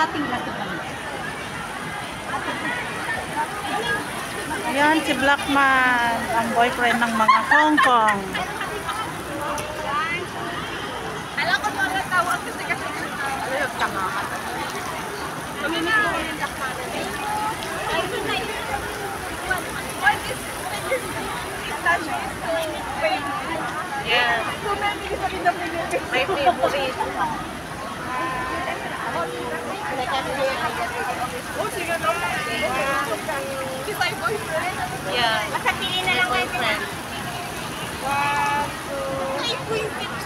Yan si Blackman, ang boyfriend ng mga Hong Kong. Alam ko mga tawag kasi ayun, tama ka. Pamimik mo yung Blackman. What is yeah. My favorite. Oh, sige na. She's my boyfriend. Yeah. Basta pili na lang boyfriend. 1, 2, 3.6.